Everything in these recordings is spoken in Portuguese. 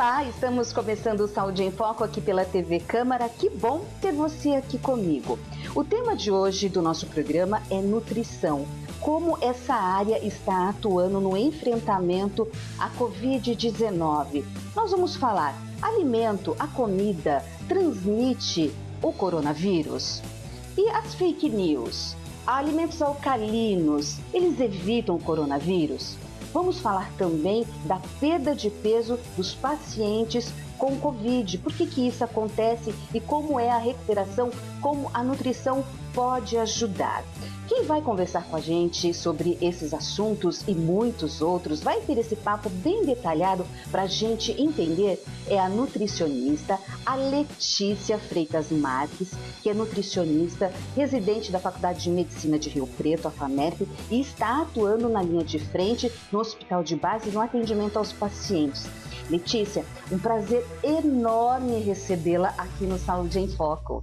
Olá, estamos começando o Saúde em Foco aqui pela TV Câmara. Que bom ter você aqui comigo. O tema de hoje do nosso programa é nutrição. Como essa área está atuando no enfrentamento à Covid-19. Nós vamos falar: alimento, a comida, transmite o coronavírus? E as fake news? Alimentos alcalinos, eles evitam o coronavírus? Vamos falar também da perda de peso dos pacientes com Covid. Por que isso acontece e como é a recuperação, como a nutrição pode ajudar? Quem vai conversar com a gente sobre esses assuntos e muitos outros, vai ter esse papo bem detalhado para a gente entender, é a nutricionista, a Letícia Freitas Marques, que é nutricionista, residente da Faculdade de Medicina de Rio Preto, a FAMERP, e está atuando na linha de frente no Hospital de Base no atendimento aos pacientes. Letícia, um prazer enorme recebê-la aqui no Saúde em Foco.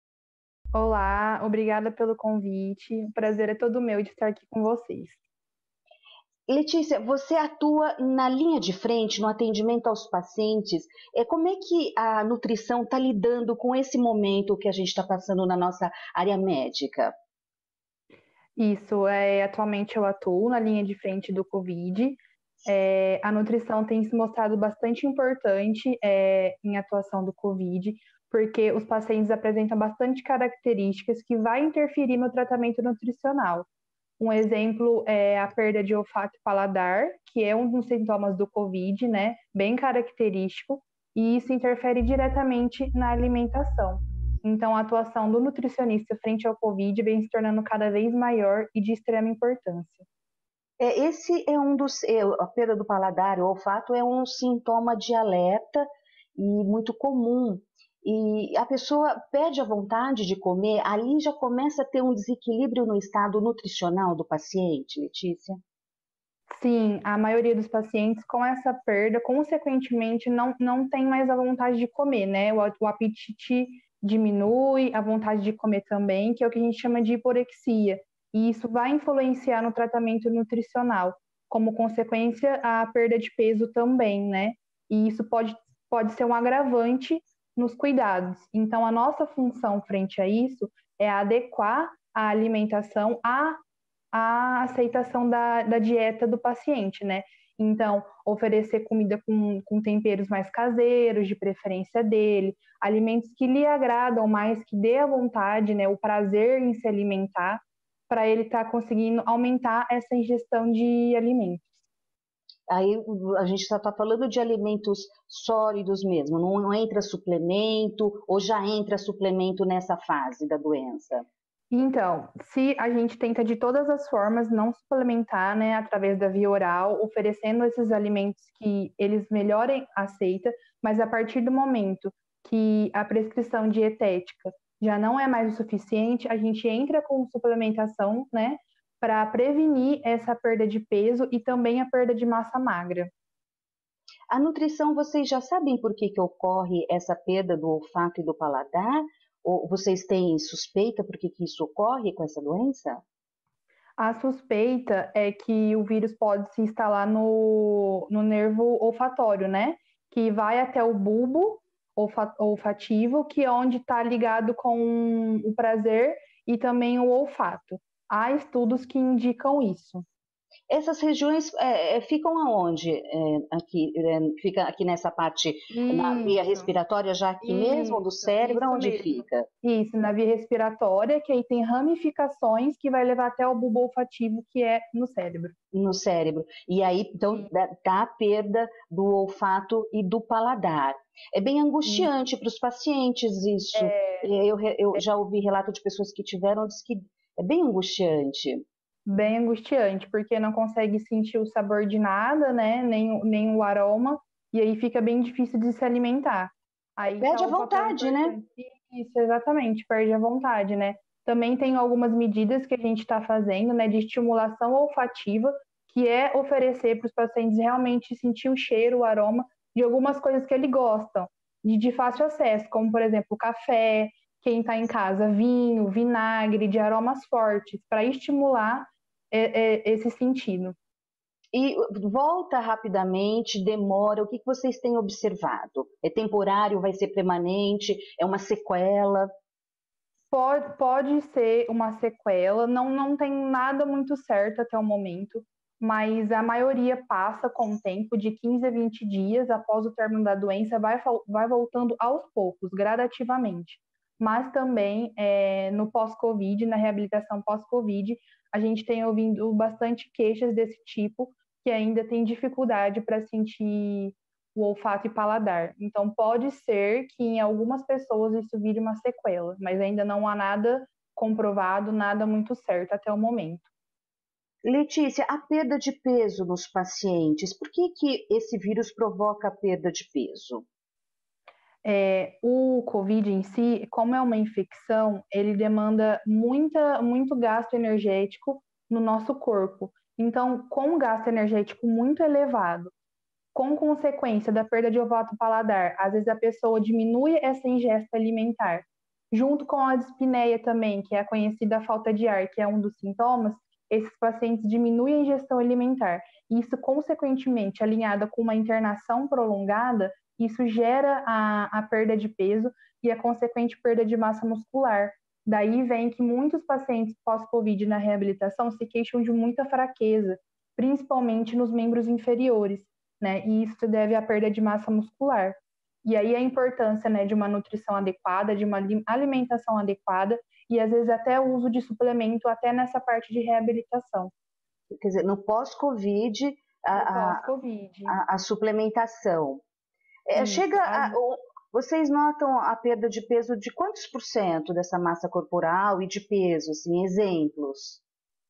Olá, obrigada pelo convite. O prazer é todo meu de estar aqui com vocês. Letícia, você atua na linha de frente, no atendimento aos pacientes. Como é que a nutrição está lidando com esse momento que a gente está passando na nossa área médica? Isso, atualmente eu atuo na linha de frente do Covid. A nutrição tem se mostrado bastante importante em atuação do Covid, porque os pacientes apresentam bastante características que vai interferir no tratamento nutricional. Um exemplo é a perda de olfato e paladar, que é um dos sintomas do Covid, né, bem característico, e isso interfere diretamente na alimentação. Então, a atuação do nutricionista frente ao Covid vem se tornando cada vez maior e de extrema importância. Esse é um dos. A perda do paladar, o olfato, é um sintoma de alerta e muito comum. E a pessoa perde a vontade de comer, ali já começa a ter um desequilíbrio no estado nutricional do paciente, Letícia? Sim, a maioria dos pacientes com essa perda, consequentemente, não tem mais a vontade de comer, né? O apetite diminui, a vontade de comer também, que é o que a gente chama de hiporexia. E isso vai influenciar no tratamento nutricional, como consequência, a perda de peso também, né? E isso pode ser um agravante nos cuidados. Então, a nossa função frente a isso é adequar a alimentação a aceitação da dieta do paciente, né? Então, oferecer comida com temperos mais caseiros, de preferência dele, alimentos que lhe agradam mais, que dê a vontade, né, o prazer em se alimentar, para ele estar conseguindo aumentar essa ingestão de alimentos. Aí a gente está falando de alimentos sólidos mesmo, não entra suplemento ou já entra suplemento nessa fase da doença? Então, se a gente tenta de todas as formas não suplementar, né, através da via oral, oferecendo esses alimentos que eles melhorem a aceita, mas a partir do momento que a prescrição dietética já não é mais o suficiente, a gente entra com suplementação, né, para prevenir essa perda de peso e também a perda de massa magra. A nutrição, vocês já sabem por que ocorre essa perda do olfato e do paladar? Ou vocês têm suspeita por que isso ocorre com essa doença? A suspeita é que o vírus pode se instalar no nervo olfatório, né? Que vai até o bulbo olfativo, que é onde está ligado com o prazer e também o olfato. Há estudos que indicam isso. Essas regiões ficam aonde? Fica aqui nessa parte, na via Isso, respiratória, já aqui mesmo do cérebro, isso onde mesmo. fica? Isso, na via respiratória, que aí tem ramificações que vai levar até o bulbo olfativo, que é no cérebro. No cérebro. E aí, então, dá a perda do olfato e do paladar. É bem angustiante para os pacientes isso. Eu já ouvi relato de pessoas que tiveram, diz que é bem angustiante. Bem angustiante, porque não consegue sentir o sabor de nada, né? Nem o aroma, e aí fica bem difícil de se alimentar. Aí tá Perde a o papel vontade, né? importante. Isso, exatamente, perde a vontade, né? Também tem algumas medidas que a gente está fazendo, né, de estimulação olfativa, que é oferecer para os pacientes realmente sentir o cheiro, o aroma de algumas coisas que eles gostam, de fácil acesso, como, por exemplo, café, quem está em casa, vinho, vinagre, de aromas fortes, para estimular esse sentido. E volta rapidamente, demora, o que vocês têm observado? É temporário, vai ser permanente, é uma sequela? Pode ser uma sequela, não tem nada muito certo até o momento, mas a maioria passa com o tempo de 15 a 20 dias após o término da doença, vai voltando aos poucos, gradativamente. Mas também no pós-Covid, na reabilitação pós-Covid, a gente tem ouvido bastante queixas desse tipo, que ainda tem dificuldade para sentir o olfato e paladar. Então, pode ser que em algumas pessoas isso vire uma sequela, mas ainda não há nada comprovado, nada muito certo até o momento. Letícia, a perda de peso nos pacientes, por que esse vírus provoca a perda de peso? O Covid em si, como é uma infecção, ele demanda muito gasto energético no nosso corpo. Então, com um gasto energético muito elevado, com consequência da perda de olfato paladar, às vezes a pessoa diminui essa ingesta alimentar, junto com a dispneia também, que é a conhecida falta de ar, que é um dos sintomas, esses pacientes diminuem a ingestão alimentar. Isso, consequentemente, alinhada com uma internação prolongada, isso gera a perda de peso e a consequente perda de massa muscular. Daí vem que muitos pacientes pós-Covid na reabilitação se queixam de muita fraqueza, principalmente nos membros inferiores, né? E isso se deve à perda de massa muscular. E aí a importância, né, de uma nutrição adequada, de uma alimentação adequada e às vezes até o uso de suplemento até nessa parte de reabilitação. Quer dizer, no pós-Covid, a, Pós-Covid. a suplementação. Isso. Vocês notam a perda de peso de quantos por cento dessa massa corporal e de peso, assim, exemplos?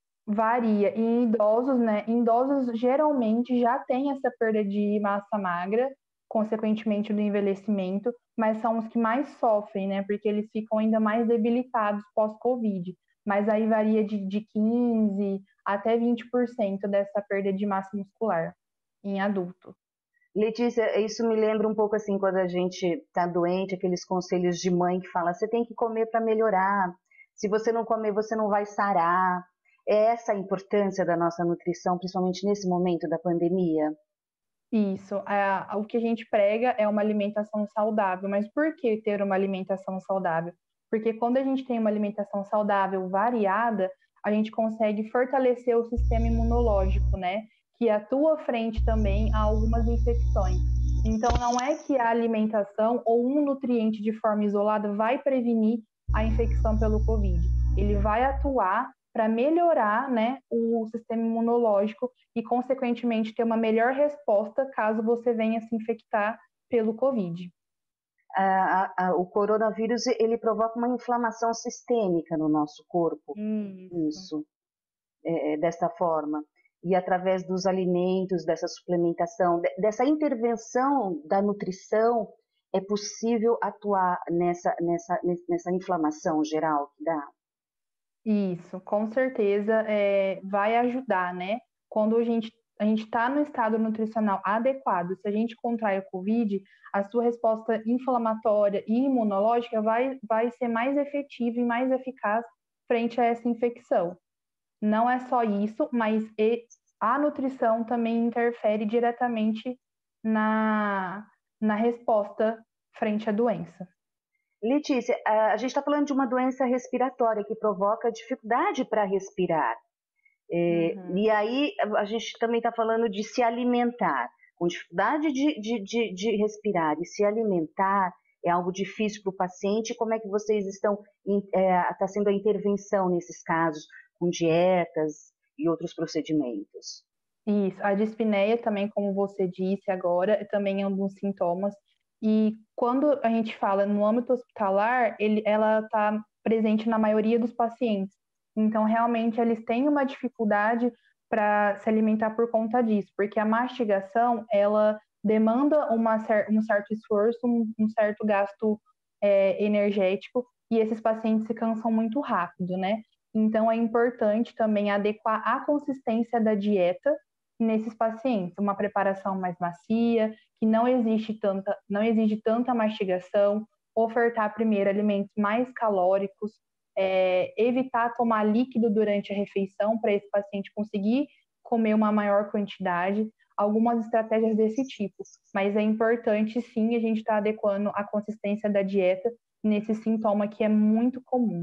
Varia. E em idosos, né? Em idosos geralmente já tem essa perda de massa magra, consequentemente do envelhecimento, mas são os que mais sofrem, né? Porque eles ficam ainda mais debilitados pós-Covid. Mas aí varia de 15 até 20% dessa perda de massa muscular em adulto. Letícia, isso me lembra um pouco assim, quando a gente está doente, aqueles conselhos de mãe que fala, você tem que comer para melhorar, se você não comer, você não vai sarar. É essa a importância da nossa nutrição, principalmente nesse momento da pandemia? Isso. O que a gente prega é uma alimentação saudável. Mas por que ter uma alimentação saudável? Porque quando a gente tem uma alimentação saudável variada, a gente consegue fortalecer o sistema imunológico, né? Que atua frente também a algumas infecções. Então, não é que a alimentação ou um nutriente de forma isolada vai prevenir a infecção pelo Covid. Ele vai atuar para melhorar, né, o sistema imunológico e, consequentemente, ter uma melhor resposta caso você venha se infectar pelo Covid. O coronavírus, ele provoca uma inflamação sistêmica no nosso corpo, Isso. desta forma. E através dos alimentos, dessa suplementação, dessa intervenção da nutrição, é possível atuar nessa inflamação geral que dá? Isso, com certeza vai ajudar, né? Quando a gente está no estado nutricional adequado, se a gente contrai o Covid, a sua resposta inflamatória e imunológica vai ser mais efetiva e mais eficaz frente a essa infecção. Não é só isso, mas a nutrição também interfere diretamente na resposta frente à doença. Letícia, a gente está falando de uma doença respiratória que provoca dificuldade para respirar. E aí a gente também está falando de se alimentar. Com dificuldade de respirar e se alimentar é algo difícil para o paciente. Como é que vocês está sendo a intervenção nesses casos, com dietas e outros procedimentos? Isso, a dispneia também, como você disse agora, também é um dos sintomas. E quando a gente fala no âmbito hospitalar, ela está presente na maioria dos pacientes. Então, realmente, eles têm uma dificuldade para se alimentar por conta disso, porque a mastigação, ela demanda um certo esforço, um certo gasto energético, e esses pacientes se cansam muito rápido, né? Então, é importante também adequar a consistência da dieta nesses pacientes, uma preparação mais macia, que não exige tanta mastigação, ofertar primeiro alimentos mais calóricos, evitar tomar líquido durante a refeição para esse paciente conseguir comer uma maior quantidade, algumas estratégias desse tipo. Mas é importante, sim, a gente estar adequando a consistência da dieta nesse sintoma que é muito comum.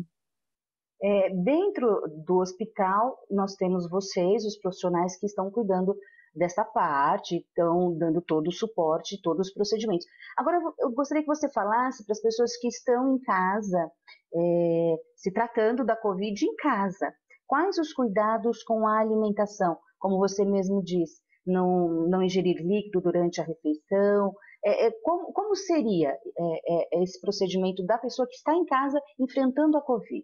Dentro do hospital, nós temos vocês, os profissionais que estão cuidando dessa parte, estão dando todo o suporte, todos os procedimentos. Agora, eu gostaria que você falasse para as pessoas que estão em casa, se tratando da Covid em casa, quais os cuidados com a alimentação? Como você mesmo disse, não ingerir líquido durante a refeição. Como seria esse procedimento da pessoa que está em casa enfrentando a Covid?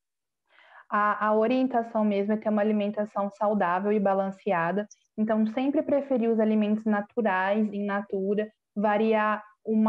A orientação mesmo é ter uma alimentação saudável e balanceada. Então, sempre preferir os alimentos naturais, in natura, variar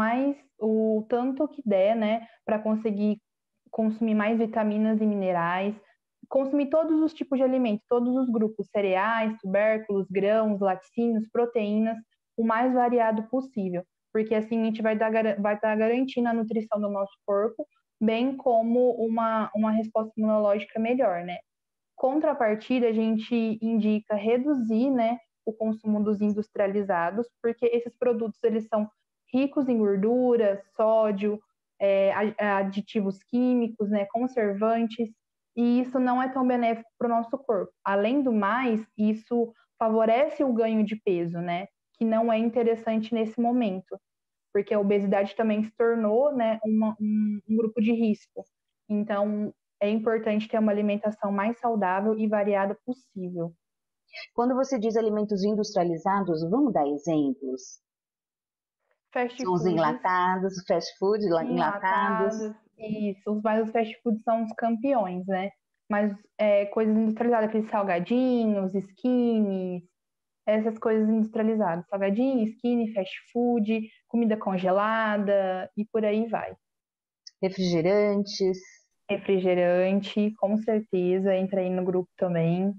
o tanto que der, né, para conseguir consumir mais vitaminas e minerais, consumir todos os tipos de alimentos, todos os grupos, cereais, tubérculos, grãos, laticínios, proteínas, o mais variado possível, porque assim a gente vai estar garantindo a nutrição do nosso corpo, bem como uma resposta imunológica melhor, né? Contrapartida, a gente indica reduzir, né, o consumo dos industrializados, porque esses produtos eles são ricos em gordura, sódio, aditivos químicos, né, conservantes, e isso não é tão benéfico para o nosso corpo. Além do mais, isso favorece o ganho de peso, né, que não é interessante nesse momento, porque a obesidade também se tornou, né, um grupo de risco. Então, é importante ter uma alimentação mais saudável e variada possível. Quando você diz alimentos industrializados, vamos dar exemplos? Fast São os foods, enlatados, fast food, enlatados. enlatados, isso. Mas os fast foods são os campeões, né? Mas coisas industrializadas, aqueles salgadinhos, skinnies, essas coisas industrializadas. Salgadinho, skinny, fast food, comida congelada e por aí vai. Refrigerantes. Refrigerante, com certeza, entra aí no grupo também.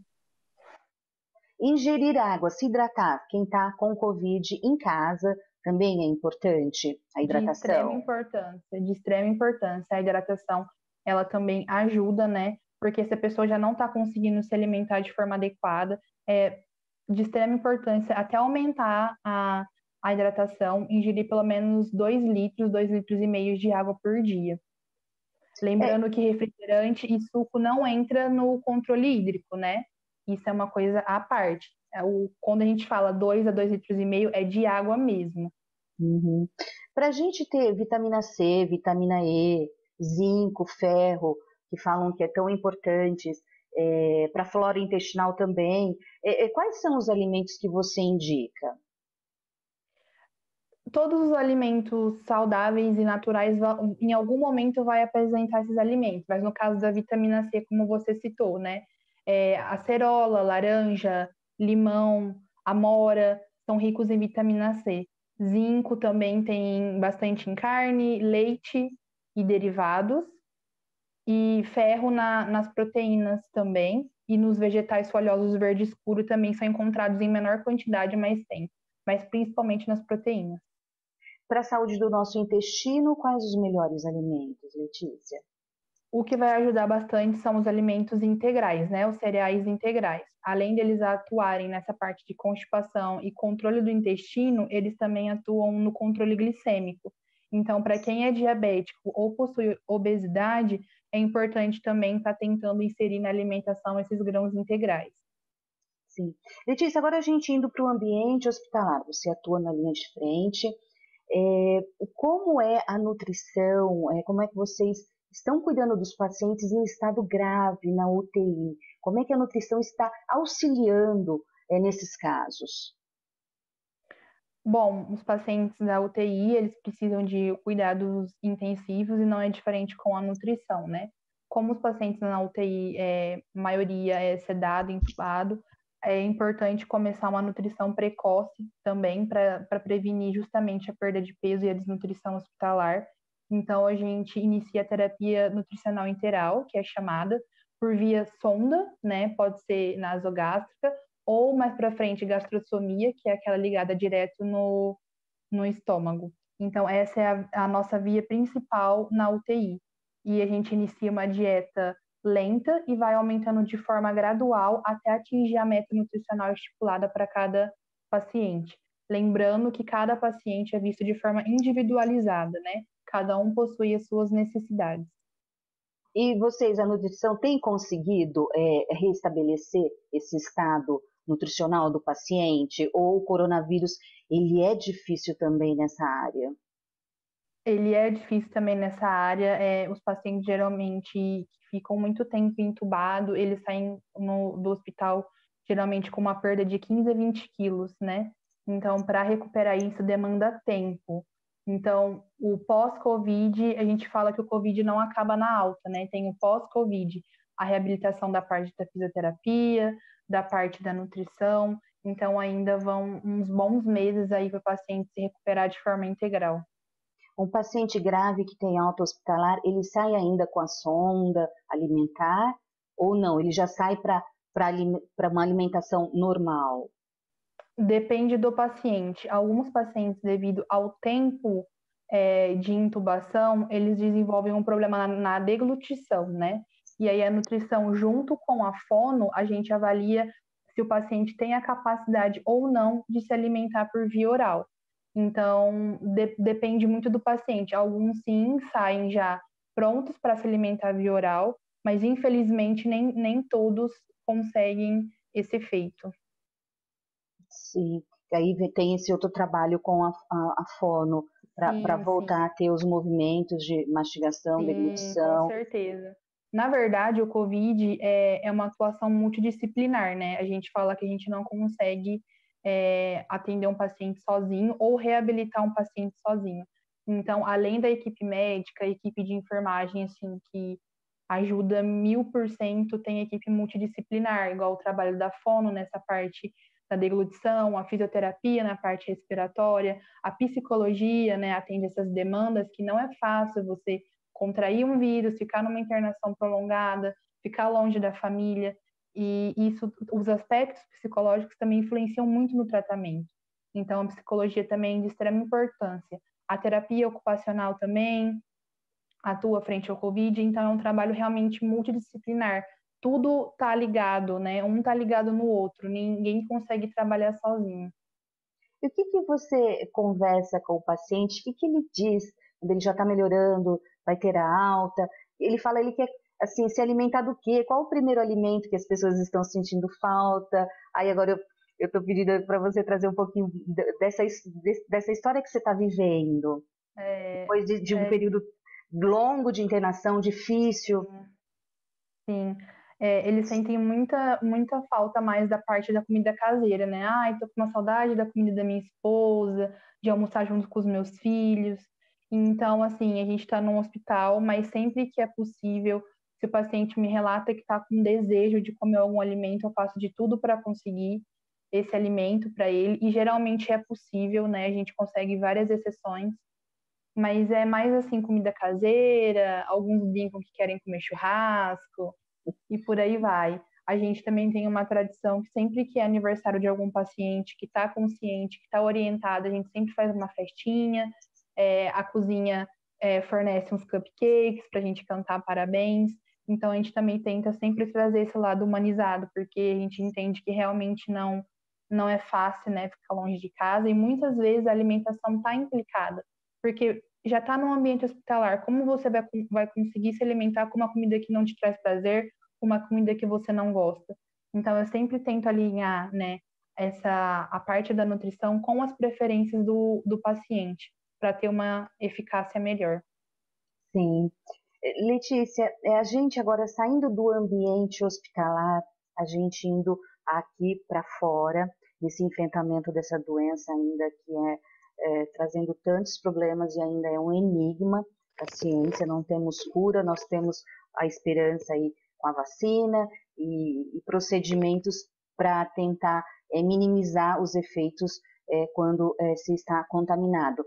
Ingerir água, se hidratar. Quem está com Covid em casa também é importante, a hidratação. De extrema importância. A hidratação, ela também ajuda, né? Porque se a pessoa já não está conseguindo se alimentar de forma adequada, é de extrema importância até aumentar a hidratação, ingerir pelo menos 2 litros e meio de água por dia. Lembrando que refrigerante e suco não entra no controle hídrico, né? Isso é uma coisa à parte. Quando a gente fala 2 a 2 litros e meio, é de água mesmo. Uhum. Para a gente ter vitamina C, vitamina E, zinco, ferro, que falam que é tão importantes, para a flora intestinal também, quais são os alimentos que você indica? Todos os alimentos saudáveis e naturais, em algum momento, vai apresentar esses alimentos, mas no caso da vitamina C, como você citou, né? Acerola, laranja, limão, amora, são ricos em vitamina C. Zinco também tem bastante em carne, leite e derivados, e ferro nas proteínas também, e nos vegetais folhosos verde escuro também são encontrados em menor quantidade, mas principalmente nas proteínas. Para a saúde do nosso intestino, quais os melhores alimentos, Letícia? O que vai ajudar bastante são os alimentos integrais, né? Os cereais integrais. Além deles atuarem nessa parte de constipação e controle do intestino, eles também atuam no controle glicêmico. Então, para quem é diabético ou possui obesidade, é importante também estar tentando inserir na alimentação esses grãos integrais. Sim. Letícia, agora a gente indo para o ambiente hospitalar, você atua na linha de frente. Como é a nutrição? Como é que vocês estão cuidando dos pacientes em estado grave na UTI? Como é que a nutrição está auxiliando nesses casos? Bom, os pacientes da UTI, eles precisam de cuidados intensivos e não é diferente com a nutrição, né? Como os pacientes na UTI, a maioria é sedado, entubado, é importante começar uma nutrição precoce também para prevenir justamente a perda de peso e a desnutrição hospitalar. Então, a gente inicia a terapia nutricional interal, que é chamada, por via sonda, né? Pode ser nasogástrica, ou mais para frente gastrostomia, que é aquela ligada direto no estômago. Então, essa é a nossa via principal na UTI. E a gente inicia uma dieta lenta e vai aumentando de forma gradual até atingir a meta nutricional estipulada para cada paciente. Lembrando que cada paciente é visto de forma individualizada, né? Cada um possui as suas necessidades. E vocês, a nutrição, tem conseguido restabelecer esse estado nutricional do paciente? Ou o coronavírus, ele é difícil também nessa área? Ele é difícil também nessa área. Os pacientes geralmente ficam muito tempo entubados, eles saem do hospital geralmente com uma perda de 15 a 20 quilos, né? Então, para recuperar isso, demanda tempo. Então, o pós-Covid, a gente fala que o Covid não acaba na alta, né? Tem o pós-Covid, a reabilitação da parte da fisioterapia, da parte da nutrição. Então, ainda vão uns bons meses aí para o paciente se recuperar de forma integral. Um paciente grave que tem alta hospitalar, ele sai ainda com a sonda alimentar ou não? Ele já sai para uma alimentação normal? Depende do paciente. Alguns pacientes, devido ao tempo de intubação, eles desenvolvem um problema na deglutição, né? E aí a nutrição junto com a fono, a gente avalia se o paciente tem a capacidade ou não de se alimentar por via oral. Então, depende muito do paciente. Alguns sim saem já prontos para se alimentar via oral, mas infelizmente nem todos conseguem esse efeito. Sim, e aí tem esse outro trabalho com a fono para voltar Sim. a ter os movimentos de mastigação, Sim, com deglutição. certeza. Na verdade, o COVID é uma atuação multidisciplinar, né? A gente fala que a gente não consegue atender um paciente sozinho ou reabilitar um paciente sozinho. Então, além da equipe médica, a equipe de enfermagem, assim, que ajuda 1000%, tem equipe multidisciplinar, igual o trabalho da fono nessa parte da deglutição, a fisioterapia na parte respiratória, a psicologia, né, atende essas demandas que não é fácil você contrair um vírus, ficar numa internação prolongada, ficar longe da família, e isso, os aspectos psicológicos também influenciam muito no tratamento. Então, a psicologia também é de extrema importância. A terapia ocupacional também atua frente ao Covid, então é um trabalho realmente multidisciplinar. Tudo está ligado, né? Um está ligado no outro, ninguém consegue trabalhar sozinho. E o que você conversa com o paciente? O que ele diz quando ele já está melhorando, vai ter a alta? Ele quer assim, se alimentar do quê? Qual o primeiro alimento que as pessoas estão sentindo falta? Aí agora eu estou pedindo para você trazer um pouquinho dessa história que você está vivendo. Depois de um período longo de internação, difícil. Sim. Eles sentem muita falta mais da parte da comida caseira, né? Ai, tô com uma saudade da comida da minha esposa, de almoçar junto com os meus filhos. Então, assim, a gente está num hospital, mas sempre que é possível, se o paciente me relata que está com desejo de comer algum alimento, eu faço de tudo para conseguir esse alimento para ele. E geralmente é possível, né? A gente consegue várias exceções, mas é mais assim, comida caseira, alguns brincam que querem comer churrasco e por aí vai. A gente também tem uma tradição que sempre que é aniversário de algum paciente que está consciente, que está orientado, a gente sempre faz uma festinha, a cozinha fornece uns cupcakes para a gente cantar parabéns. Então a gente também tenta sempre trazer esse lado humanizado, porque a gente entende que realmente não é fácil, né, ficar longe de casa e muitas vezes a alimentação está implicada, porque já está num ambiente hospitalar, como você vai conseguir se alimentar com uma comida que não te traz prazer, com uma comida que você não gosta? Então, eu sempre tento alinhar, né, a parte da nutrição com as preferências do paciente, para ter uma eficácia melhor. Sim. Letícia, a gente agora saindo do ambiente hospitalar, a gente indo aqui para fora, nesse enfrentamento dessa doença ainda que trazendo tantos problemas e ainda é um enigma a ciência, não temos cura, nós temos a esperança aí com a vacina e procedimentos para tentar minimizar os efeitos quando se está contaminado.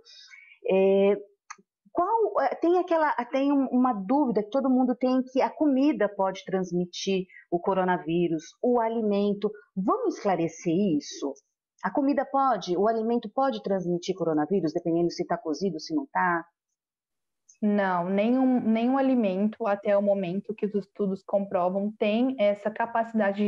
Tem uma dúvida que todo mundo tem, que a comida pode transmitir o coronavírus, o alimento. Vamos esclarecer isso? A comida pode, o alimento pode transmitir coronavírus, dependendo se está cozido, se não está? Não, nenhum alimento, até o momento que os estudos comprovam, tem essa capacidade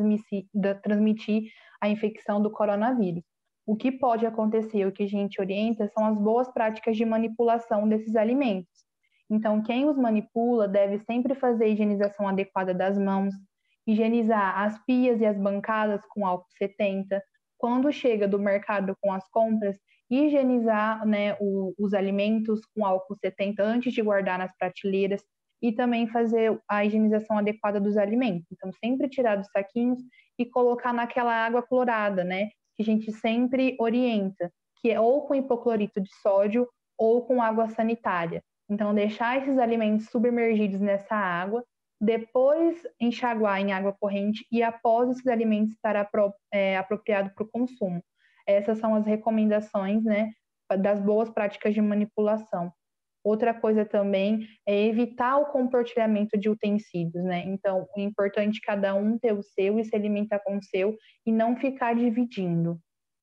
transmitir a infecção do coronavírus. O que pode acontecer, o que a gente orienta, são as boas práticas de manipulação desses alimentos. Então, quem os manipula deve sempre fazer a higienização adequada das mãos, higienizar as pias e as bancadas com álcool 70. Quando chega do mercado com as compras, higienizar, né, os alimentos com álcool 70 antes de guardar nas prateleiras e também fazer a higienização adequada dos alimentos. Então, sempre tirar dos saquinhos e colocar naquela água clorada, né, que a gente sempre orienta, que é ou com hipoclorito de sódio ou com água sanitária. Então, deixar esses alimentos submergidos nessa água, depois enxaguar em água corrente e após esses alimentos estar apropriado para o consumo. Essas são as recomendações, né, das boas práticas de manipulação. Outra coisa também é evitar o compartilhamento de utensílios, né? Então, é importante cada um ter o seu e se alimentar com o seu e não ficar dividindo.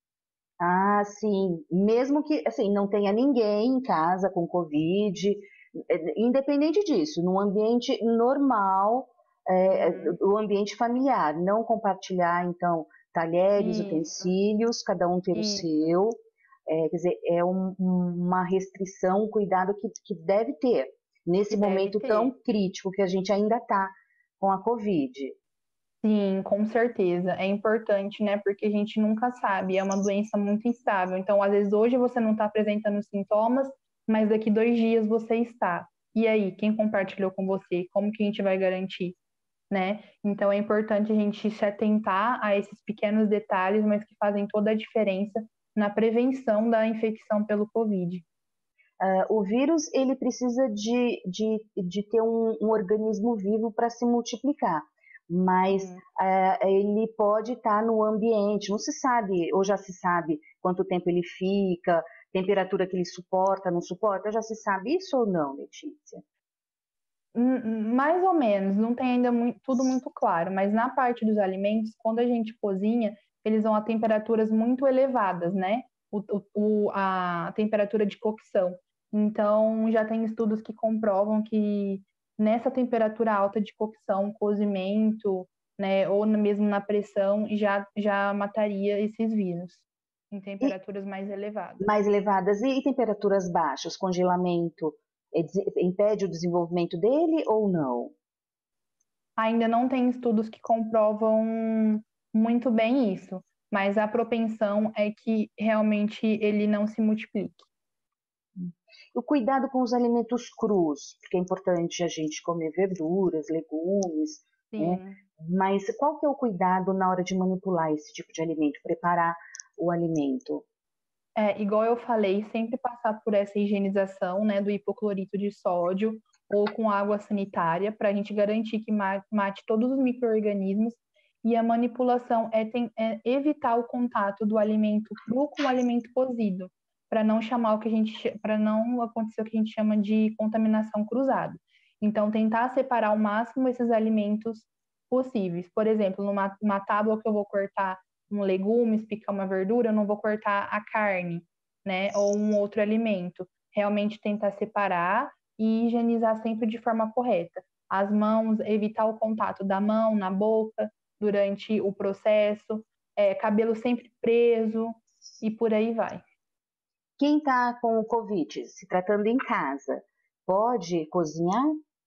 Ah, sim. Mesmo que assim não tenha ninguém em casa com Covid, independente disso, num ambiente normal, o ambiente familiar, não compartilhar então talheres, Isso, utensílios, cada um ter o isso. seu. Quer dizer, é uma restrição, um cuidado que deve ter nesse Que deve momento tão ter. crítico que a gente ainda está com a Covid. Sim, com certeza. É importante, né? Porque a gente nunca sabe, é uma doença muito instável. Então, às vezes, hoje você não está apresentando sintomas, mas daqui 2 dias você está. E aí, quem compartilhou com você? Como que a gente vai garantir, né? Então, é importante a gente se atentar a esses pequenos detalhes, mas que fazem toda a diferença na prevenção da infecção pelo Covid. O vírus ele precisa de ter um organismo vivo para se multiplicar, mas Sim. ele pode estar no ambiente, não se sabe, ou já se sabe quanto tempo ele fica, temperatura que ele suporta, não suporta, já se sabe isso ou não, Letícia? Mais ou menos, não tem ainda tudo muito claro, mas na parte dos alimentos, quando a gente cozinha, eles vão a temperaturas muito elevadas, né? A temperatura de cocção. Então, já tem estudos que comprovam que nessa temperatura alta de cocção, cozimento, né, ou mesmo na pressão, já mataria esses vírus em E temperaturas mais elevadas. mais elevadas e temperaturas baixas, congelamento, impede o desenvolvimento dele ou não? Ainda não tem estudos que comprovam muito bem isso, mas a propensão é que realmente ele não se multiplique. O cuidado com os alimentos crus, porque é importante a gente comer verduras, legumes, né? Sim. Mas qual que é o cuidado na hora de manipular esse tipo de alimento, preparar o alimento? Igual eu falei, sempre passar por essa higienização, né, do hipoclorito de sódio ou com água sanitária, para a gente garantir que mate todos os micro-organismos. E a manipulação é evitar o contato do alimento cru com o alimento cozido, para não chamar para não acontecer o que a gente chama de contaminação cruzada. Então, tentar separar ao máximo esses alimentos possíveis. Por exemplo, numa tábua que eu vou cortar um legumes, picar uma verdura, eu não vou cortar a carne, né? Ou um outro alimento. Realmente tentar separar e higienizar sempre de forma correta. As mãos, evitar o contato da mão na boca durante o processo, cabelo sempre preso e por aí vai. Quem está com o Covid, se tratando em casa, pode cozinhar?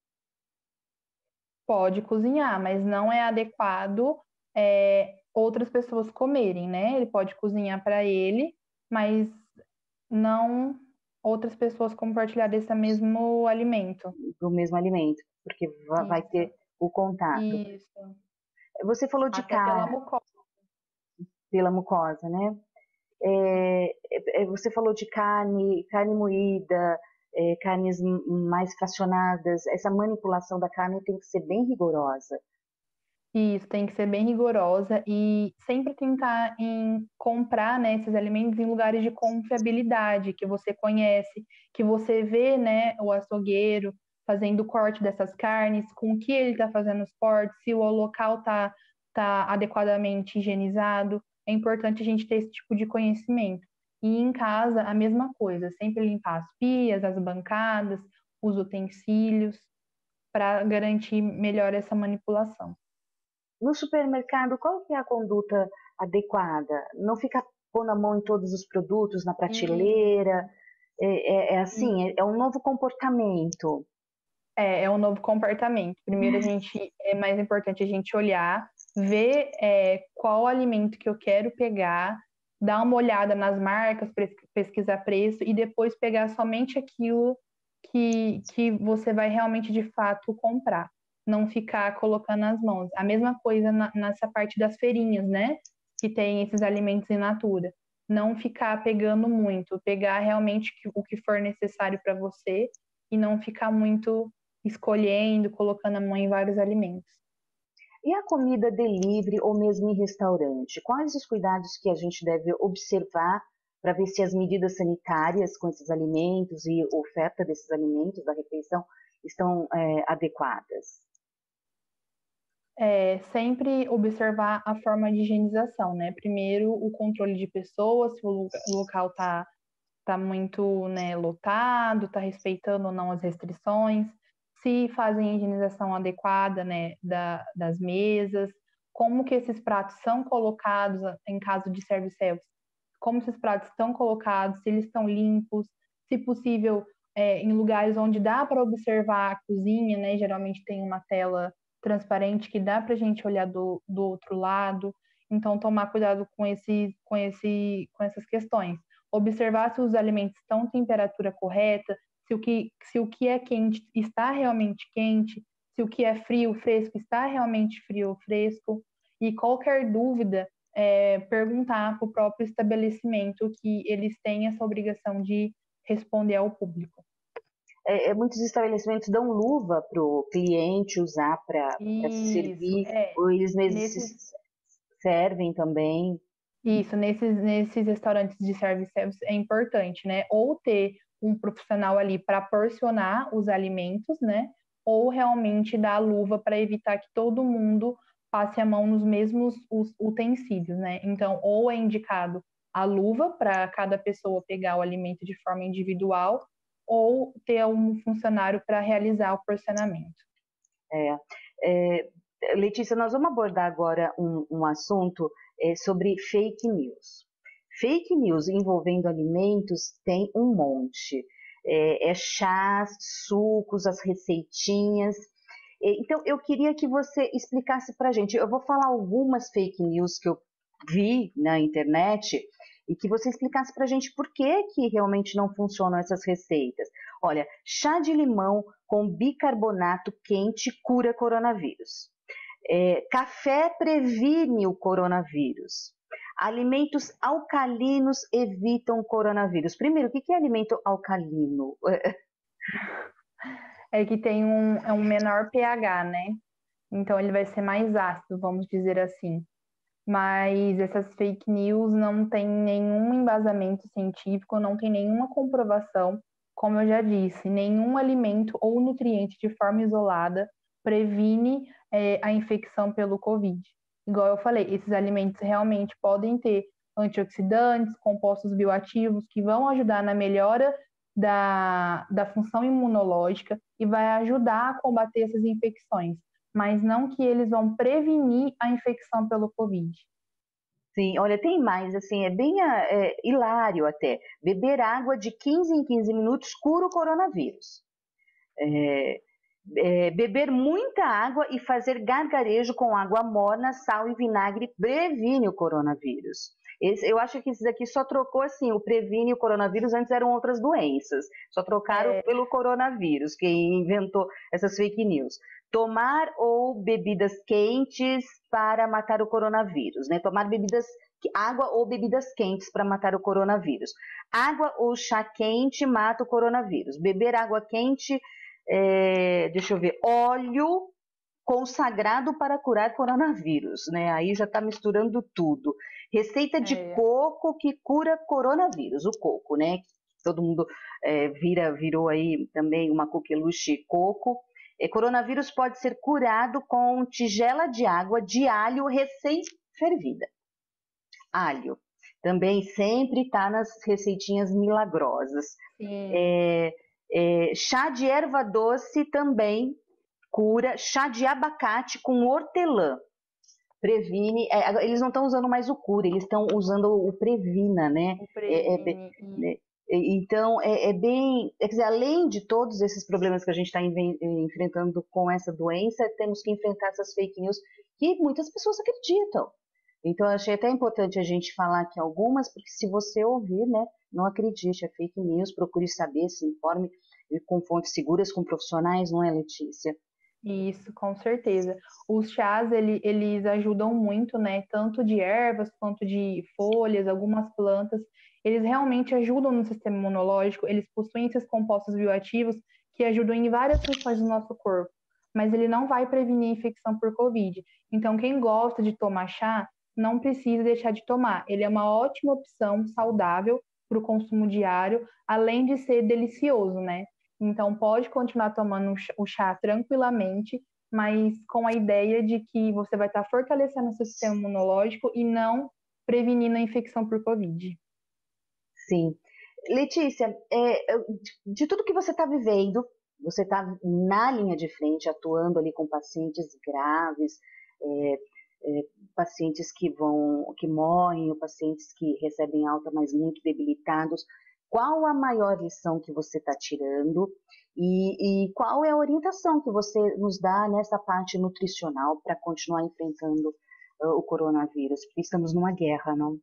Pode cozinhar, mas não é adequado outras pessoas comerem, né? Ele pode cozinhar para ele, mas não outras pessoas compartilhar desse mesmo alimento. Do mesmo alimento, porque vai Isso, ter o contato. isso. Você falou de Até pela carne, mucosa. pela mucosa, né? Você falou de carne moída, carnes mais fracionadas. Essa manipulação da carne tem que ser bem rigorosa. Isso, tem que ser bem rigorosa e sempre tentar comprar, né, esses alimentos em lugares de confiabilidade, que você conhece, que você vê, né, o açougueiro fazendo o corte dessas carnes, com o que ele está fazendo os cortes, se o local tá adequadamente higienizado. É importante a gente ter esse tipo de conhecimento. E em casa, a mesma coisa, sempre limpar as pias, as bancadas, os utensílios, para garantir melhor essa manipulação. No supermercado, qual que é a conduta adequada? Não ficar pondo a mão em todos os produtos na prateleira? É assim, é um novo comportamento. É um novo comportamento. Primeiro, é mais importante a gente olhar, ver qual alimento que eu quero pegar, dar uma olhada nas marcas, pesquisar preço e depois pegar somente aquilo que você vai realmente de fato comprar. Não ficar colocando nas mãos. A mesma coisa nessa parte das feirinhas, né? Que tem esses alimentos in natura. Não ficar pegando muito, pegar realmente o que for necessário para você e não ficar muito escolhendo, colocando a mão em vários alimentos. E a comida delivery ou mesmo em restaurante? Quais os cuidados que a gente deve observar para ver se as medidas sanitárias com esses alimentos e oferta desses alimentos da refeição estão adequadas? Sempre observar a forma de higienização, né? Primeiro, o controle de pessoas, se o local está muito, né, lotado, está respeitando ou não as restrições, se fazem a higienização adequada, né, das mesas, como que esses pratos são colocados em caso de service-service, como esses pratos estão colocados, se eles estão limpos, se possível, em lugares onde dá para observar a cozinha, né, geralmente tem uma tela transparente que dá para a gente olhar do outro lado, então tomar cuidado com essas questões. Observar se os alimentos estão em temperatura correta, se o que é quente está realmente quente, se o que é frio, fresco, está realmente frio ou fresco. E qualquer dúvida, perguntar para o próprio estabelecimento que eles têm essa obrigação de responder ao público. Muitos estabelecimentos dão luva para o cliente usar para se servir, ou eles mesmos se servem também. Isso, nesses restaurantes de service é importante, né? Ou ter um profissional ali para porcionar os alimentos, né? Ou realmente dar a luva para evitar que todo mundo passe a mão nos mesmos utensílios, né? Então, ou é indicado a luva para cada pessoa pegar o alimento de forma individual, ou ter um funcionário para realizar o porcionamento. Letícia, nós vamos abordar agora um assunto sobre fake news. Fake news envolvendo alimentos tem um monte. Chás, sucos, as receitinhas. Então, eu queria que você explicasse para a gente. Eu vou falar algumas fake news que eu vi na internet e que você explicasse para a gente por que realmente não funcionam essas receitas. Olha, chá de limão com bicarbonato quente cura coronavírus. Café previne o coronavírus. Alimentos alcalinos evitam coronavírus. Primeiro, o que é alimento alcalino? É que tem um menor pH, né? Então ele vai ser mais ácido, vamos dizer assim. Mas essas fake news não tem nenhum embasamento científico, não tem nenhuma comprovação. Como eu já disse, nenhum alimento ou nutriente de forma isolada previne a infecção pelo Covid. Igual eu falei, esses alimentos realmente podem ter antioxidantes, compostos bioativos que vão ajudar na melhora da função imunológica e vai ajudar a combater essas infecções, mas não que eles vão prevenir a infecção pelo Covid. Sim, olha, tem mais, assim, é bem hilário até. Beber água de 15 em 15 minutos cura o coronavírus. Beber muita água e fazer gargarejo com água morna, sal e vinagre previne o coronavírus. Eu acho que esses aqui só trocou assim, o previne e o coronavírus, antes eram outras doenças. Só trocaram pelo coronavírus, quem inventou essas fake news. Tomar ou bebidas quentes para matar o coronavírus, né? Tomar água ou bebidas quentes para matar o coronavírus. Água ou chá quente mata o coronavírus. Beber água quente, deixa eu ver, óleo consagrado para curar coronavírus, né? Aí já está misturando tudo. Receita de coco que cura coronavírus, o coco, né? Todo mundo virou aí também uma coqueluche coco. Coronavírus pode ser curado com tigela de água de alho recém-fervida. Alho também sempre está nas receitinhas milagrosas. Chá de erva doce também cura. Chá de abacate com hortelã previne. Eles não estão usando mais o cura, eles estão usando o previna, né? O previne. Então, bem. Quer dizer, além de todos esses problemas que a gente está enfrentando com essa doença, temos que enfrentar essas fake news que muitas pessoas acreditam. Então, eu achei até importante a gente falar aqui algumas, porque se você ouvir, né, não acredite, é fake news, procure saber, se informe com fontes seguras, com profissionais, não é, Letícia? Isso, com certeza. Os chás, eles ajudam muito, né? Tanto de ervas quanto de folhas, algumas plantas. Eles realmente ajudam no sistema imunológico, eles possuem esses compostos bioativos que ajudam em várias funções do nosso corpo, mas ele não vai prevenir a infecção por Covid. Então, quem gosta de tomar chá, não precisa deixar de tomar. Ele é uma ótima opção saudável para o consumo diário, além de ser delicioso, né? Então, pode continuar tomando o chá tranquilamente, mas com a ideia de que você vai estar fortalecendo o seu sistema imunológico e não prevenindo a infecção por Covid. Sim. Letícia, de tudo que você está vivendo, você está na linha de frente, atuando ali com pacientes graves, é, pacientes que morrem, ou pacientes que recebem alta, mas muito debilitados. Qual a maior lição que você está tirando e qual é a orientação que você nos dá nessa parte nutricional para continuar enfrentando o coronavírus? Porque estamos numa guerra, não?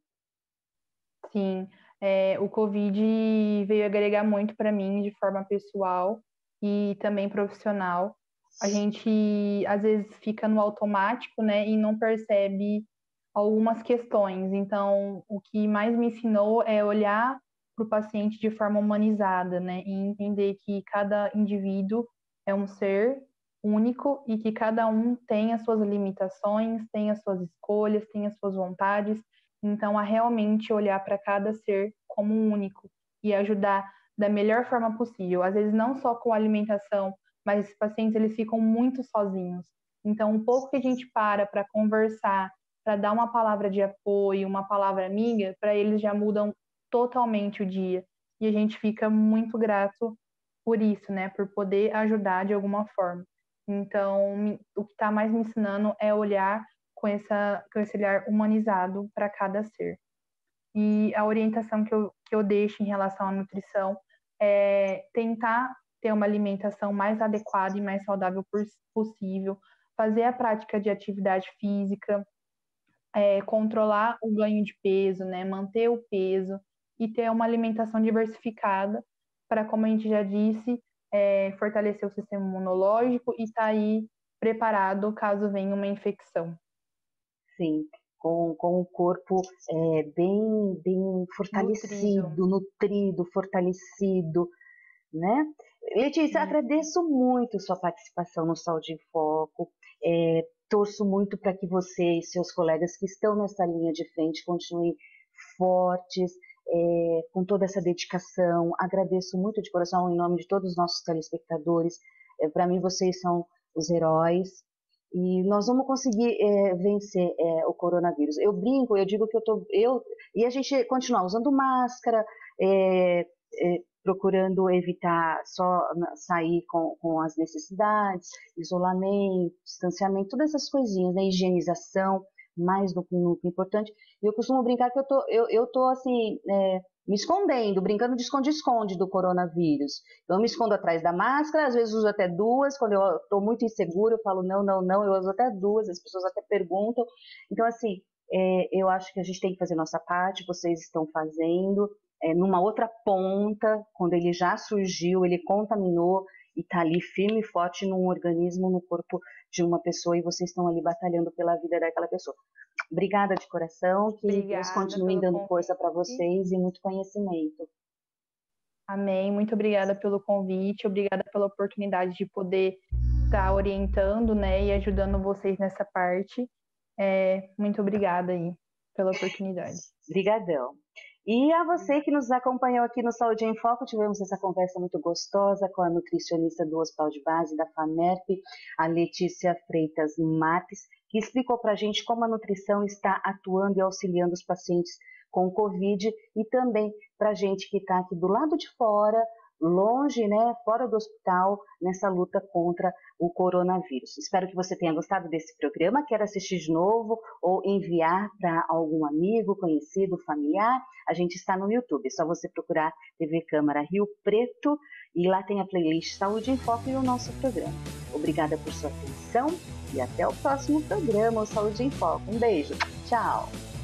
Sim, o Covid veio agregar muito para mim de forma pessoal e também profissional. A gente às vezes fica no automático, né, e não percebe algumas questões. Então, o que mais me ensinou é olhar para o paciente de forma humanizada, né, e entender que cada indivíduo é um ser único e que cada um tem as suas limitações, tem as suas escolhas, tem as suas vontades. Então, a realmente olhar para cada ser como um único e ajudar da melhor forma possível. Às vezes, não só com alimentação, mas esses pacientes eles ficam muito sozinhos. Então, um pouco que a gente para conversar, para dar uma palavra de apoio, uma palavra amiga, para eles já mudam totalmente o dia. E a gente fica muito grato por isso, né? Por poder ajudar de alguma forma. Então, o que está mais me ensinando é olhar com esse olhar humanizado para cada ser. E a orientação que eu deixo em relação à nutrição é tentar ter uma alimentação mais adequada e mais saudável possível, fazer a prática de atividade física, controlar o ganho de peso, né, manter o peso e ter uma alimentação diversificada para, como a gente já disse, fortalecer o sistema imunológico e estar aí preparado caso venha uma infecção. Sim, com o corpo bem fortalecido, nutrido, fortalecido, né? Letícia, agradeço muito sua participação no Saúde em Foco. Torço muito para que você e seus colegas que estão nessa linha de frente continuem fortes, com toda essa dedicação. Agradeço muito de coração em nome de todos os nossos telespectadores. Para mim, vocês são os heróis. E nós vamos conseguir vencer o coronavírus. Eu brinco, eu digo que e a gente continuar usando máscara, procurando evitar só sair com as necessidades, isolamento, distanciamento, todas essas coisinhas, né? Higienização, mais do que importante. E eu costumo brincar que eu tô assim, me escondendo, brincando de esconde-esconde do coronavírus. Então, eu me escondo atrás da máscara, às vezes uso até duas, quando eu estou muito insegura, eu falo não, não, não, eu uso até duas, as pessoas até perguntam. Então, assim, eu acho que a gente tem que fazer nossa parte, vocês estão fazendo, numa outra ponta, quando ele já surgiu, ele contaminou e está ali firme e forte num organismo, no corpo de uma pessoa, e vocês estão ali batalhando pela vida daquela pessoa. Obrigada de coração, que Deus continue dando força para vocês e muito conhecimento. Amém. Muito obrigada pelo convite, obrigada pela oportunidade de poder estar orientando, né, e ajudando vocês nessa parte. Muito obrigada aí pela oportunidade. Obrigadão. E a você que nos acompanhou aqui no Saúde em Foco, tivemos essa conversa muito gostosa com a nutricionista do Hospital de Base da FAMERP, a Letícia Freitas Marques, que explicou para a gente como a nutrição está atuando e auxiliando os pacientes com Covid e também para a gente que está aqui do lado de fora, longe, né, fora do hospital, nessa luta contra o coronavírus. Espero que você tenha gostado desse programa, quer assistir de novo ou enviar para algum amigo, conhecido, familiar. A gente está no YouTube, é só você procurar TV Câmara Rio Preto e lá tem a playlist Saúde em Foco e o nosso programa. Obrigada por sua atenção e até o próximo programa, o Saúde em Foco. Um beijo, tchau!